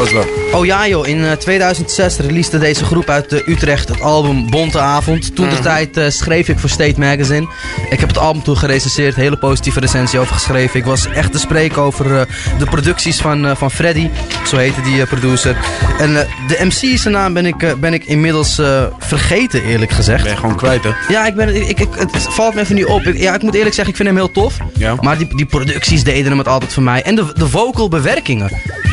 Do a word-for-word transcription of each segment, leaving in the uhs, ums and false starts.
was dat? Oh ja joh, in uh, tweeduizend zes releaste deze groep uit uh, Utrecht het album Bonte Avond. Toen de mm. tijd uh, schreef ik voor State Magazine. Ik heb het album toen gerecenseerd, hele positieve recensie over geschreven. Ik was echt te spreken over uh, de producties van, uh, van Freddy, zo heette die uh, producer. En uh, de M C zijn naam ben ik, uh, ben ik inmiddels uh, vergeten, eerlijk gezegd. Ben je gewoon kwijt, hè? Ja, ik ben, ik, ik, het valt me even niet op. Ik, ja, ik moet eerlijk zeggen, ik vind hem heel tof. Ja. Maar die, die producties deden hem het altijd voor mij. En de, de vocal bewerkingen.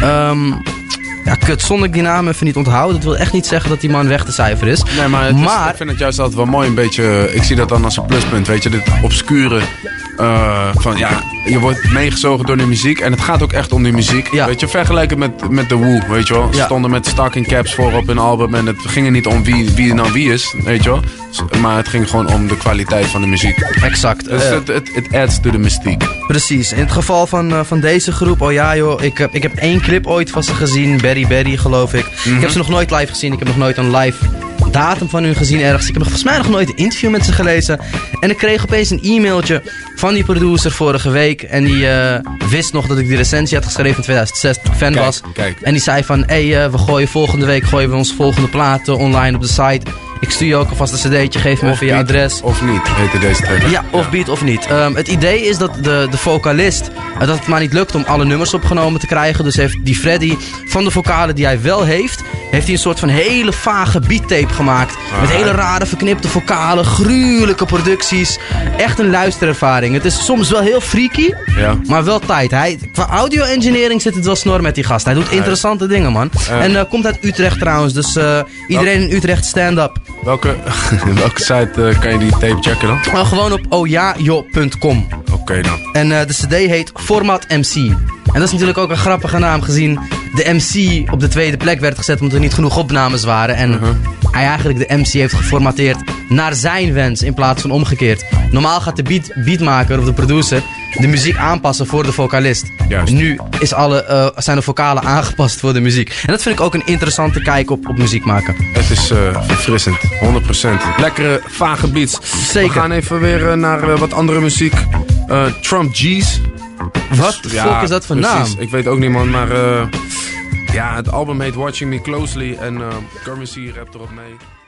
Um, ja, kut, zonder ik die naam even niet onthouden. Dat wil echt niet zeggen dat die man weg te cijferen is. Nee, maar, het maar... Is, ik vind het juist altijd wel mooi een beetje... Ik zie dat dan als een pluspunt, weet je. Dit obscure... Uh, van ja, je wordt meegezogen door de muziek. En het gaat ook echt om die muziek. Ja. Weet je, vergelijk het met, met The Who, weet je wel. Ze ja. stonden met stocking caps voor op hun album. En het ging er niet om wie, wie nou wie is, weet je wel. Maar het ging gewoon om de kwaliteit van de muziek. Exact. Dus het uh, it, it adds to the mystiek. Precies. In het geval van, uh, van deze groep, oh ja joh. Ik, uh, ik heb één clip ooit van ze gezien. Berry Berry, geloof ik. Mm-hmm. Ik heb ze nog nooit live gezien. Ik heb nog nooit een live... datum van hun gezien ergens. Ik heb volgens mij nog nooit een interview met ze gelezen. En ik kreeg opeens een e-mailtje van die producer vorige week. En die uh, wist nog dat ik die recensie had geschreven in tweeduizend zes toen ik fan kijk, was. Kijk. En die zei van, hé, hey, uh, we gooien volgende week gooien we onze volgende platen online op de site. Ik stuur je ook alvast een cd'tje, geef me even je adres. Of niet, heette deze track. Ja, of ja. beat of niet. Um, het idee is dat de, de vocalist, uh, dat het maar niet lukt om alle nummers opgenomen te krijgen. Dus heeft die Freddy, van de vocalen die hij wel heeft, heeft hij een soort van hele vage beattape gemaakt. Ah, met hele rare verknipte vocalen, gruwelijke producties. Echt een luisterervaring. Het is soms wel heel freaky, ja. maar wel tight. Hij, qua audio engineering zit het wel snor met die gast. Hij doet interessante ah, dingen, man. Uh, en uh, komt uit Utrecht trouwens, dus uh, iedereen in Utrecht stand-up. Welke, welke site uh, kan je die tape checken dan? Nou, gewoon op ojajo punt com. Oké okay, dan. En uh, de cd heet Format M C. En dat is natuurlijk ook een grappige naam gezien de M C op de tweede plek werd gezet omdat er niet genoeg opnames waren. En uh-huh. hij eigenlijk de M C heeft geformateerd naar zijn wens in plaats van omgekeerd. Normaal gaat de beat, beatmaker of de producer de muziek aanpassen voor de vocalist. Juist. Nu is alle, uh, zijn de vocalen aangepast voor de muziek. En dat vind ik ook een interessante kijk op, op muziek maken. Het is uh, verfrissend, honderd procent. Lekkere, vage beats. Zeker. We gaan even weer uh, naar uh, wat andere muziek. Uh, Trump G's. Wat de ja, fuck is dat voor precies. naam? Ik weet ook niet, man, maar uh, ja, het album heet Watching Me Closely en uh, Currency rapt erop mee.